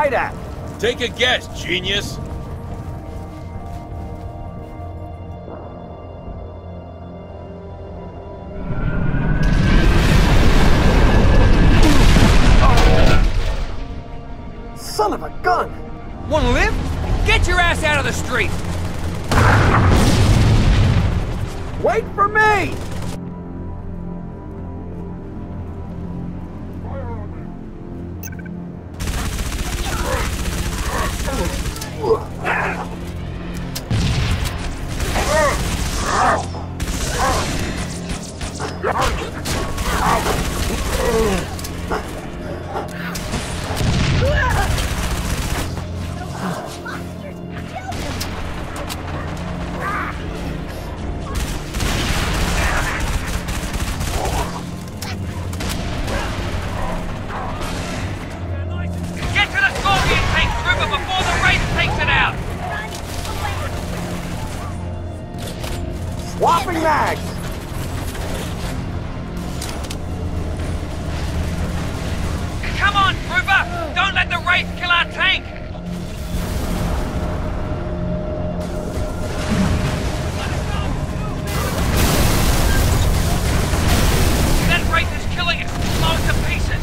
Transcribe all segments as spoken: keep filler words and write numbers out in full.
right at? Take a guess, genius. Son of a gun! Wanna live? Get your ass out of the street! Wait for me! Swapping mags! Come on, Trooper! Don't let the Wraith kill our tank! That Wraith is killing us! Blow it to pieces!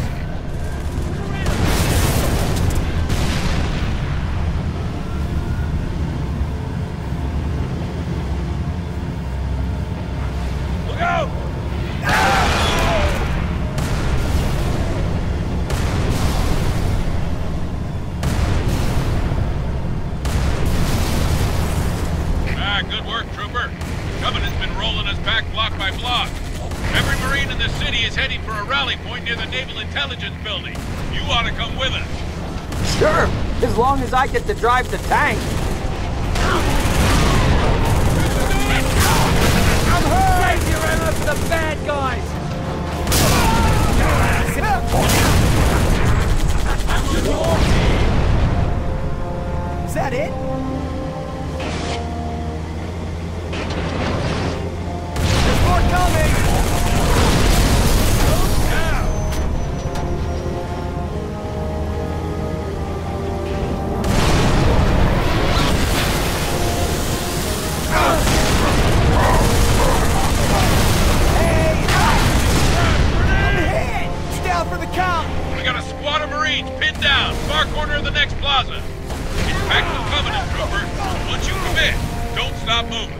Intelligence building. You ought to come with us. Sure, as long as I get to drive the tank. I'm hurt! Save your ammo for the bad guys! Is that it? There's more coming! Far corner of the next plaza. It's packed with Covenant, Trooper. Once you commit, don't stop moving.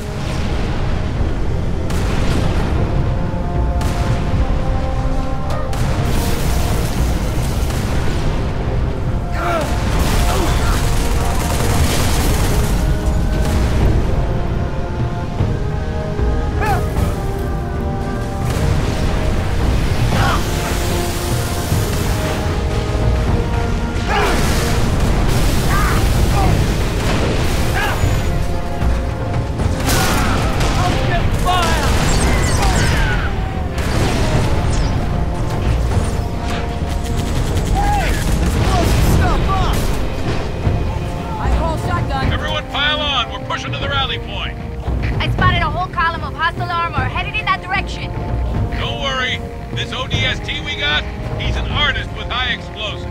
This O D S T we got, he's an artist with high explosives.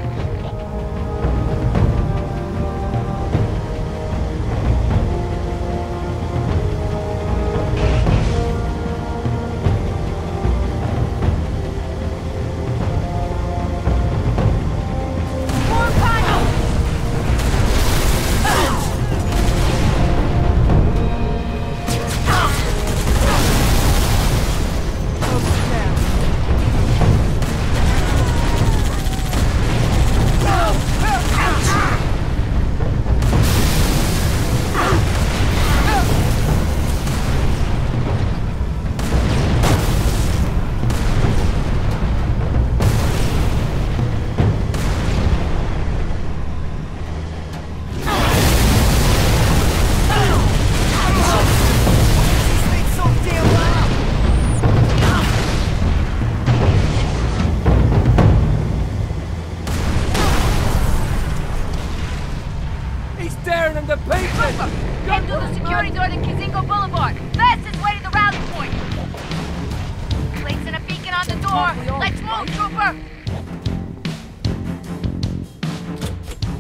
Get to the security door to Kizingo Boulevard. Fastest way to the rally point. Placing a beacon on the door. Let's move, Trooper.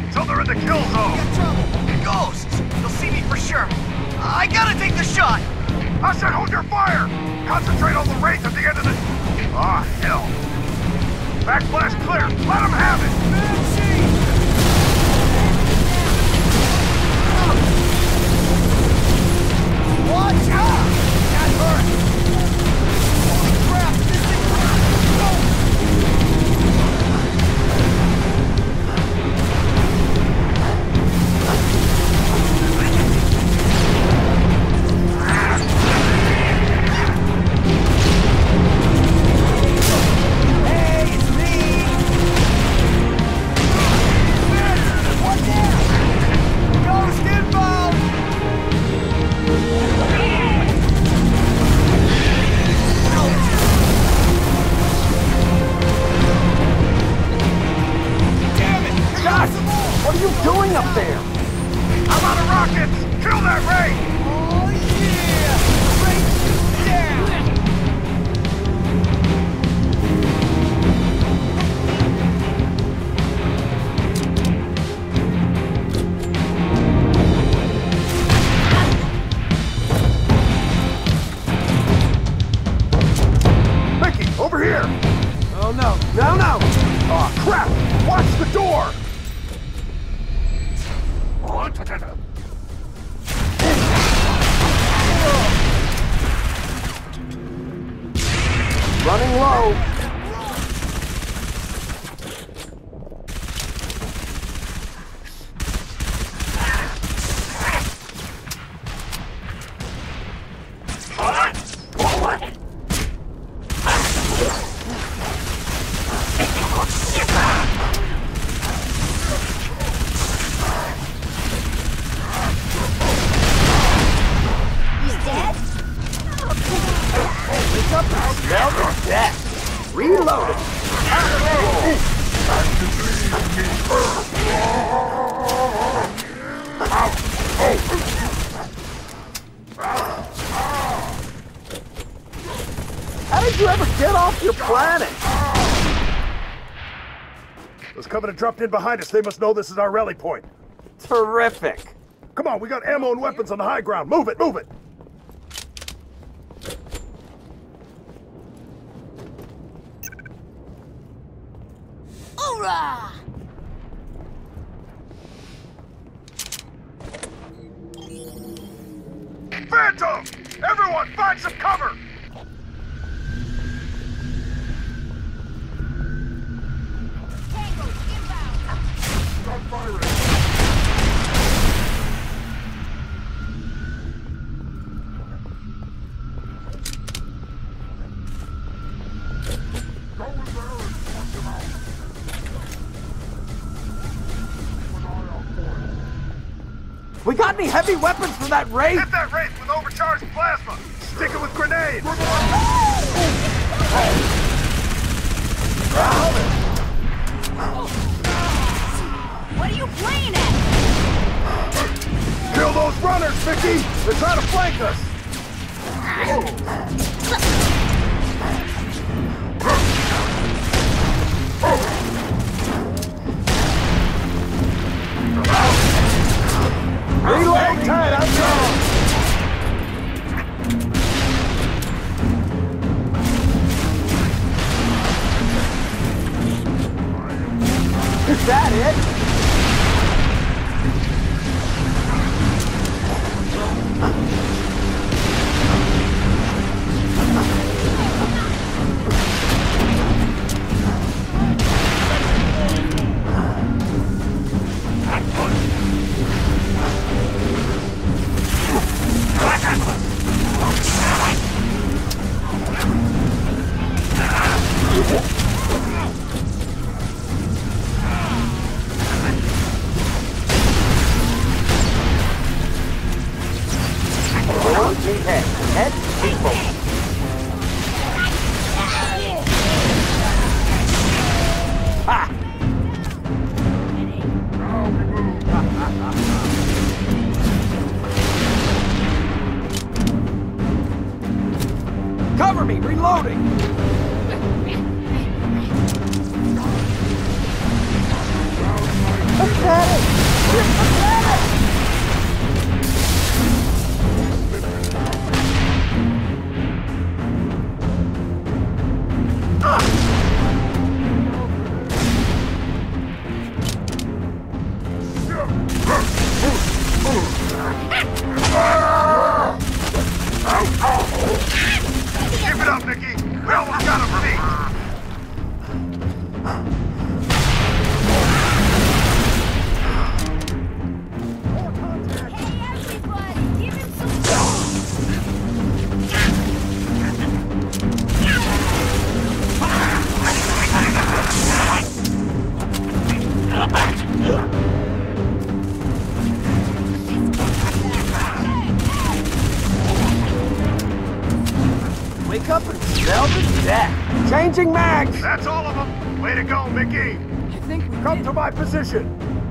wait till they're in the kill zone. Ghosts! They'll see me for sure. I gotta take the shot! I said hold your fire! Concentrate on the wraith at the end of the... Ah, hell. Backblast clear. Let them have it. Watch out! Got hurt! Holy crap! This thing... Hey, it's me! What now? Ghost inbound! Josh! What are you doing up there? I'm out of rockets! Kill that wraith! Oh yeah! Break you down! Mickey, over here! Oh no! No, no! Oh crap! Watch the door! Running low! He's dead? Wake up and smell the death! Reloading! How did you ever get off your planet? Those Covenant dropped in behind us. They must know this is our rally point. Terrific! Come on, we got ammo and weapons on the high ground. Move it, move it! Hoorah! Phantom! Everyone, find some cover! Tango, inbound! Start firing! Go in there and punch him out! Keep an eye out for him. We got any heavy weapons for that wraith? Hit that wraith with overcharged plasma! Stick it with grenades! What are you playing at? Kill those runners, Vicky! They're trying to flank us! Reload tight, I'm gone! Is that it? Keep it up, Nikki. We almost got him beat. Hey, everybody, give him some Wake up and smell the death. Changing mags. That's all of them. Way to go, Mickey. I think we come to my position.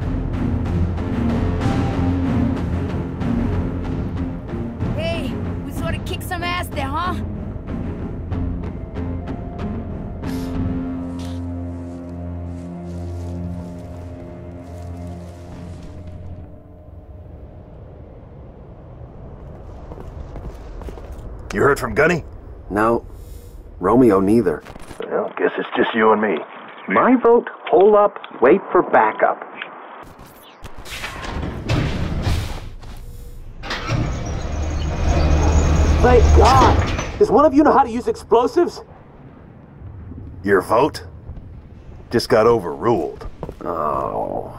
Hey, we sort of kicked some ass there, huh? You heard from Gunny? No. Romeo neither. Well, guess it's just you and me. My vote, hold up, wait for backup. Thank God! Does one of you know how to use explosives? Your vote just got overruled. Oh.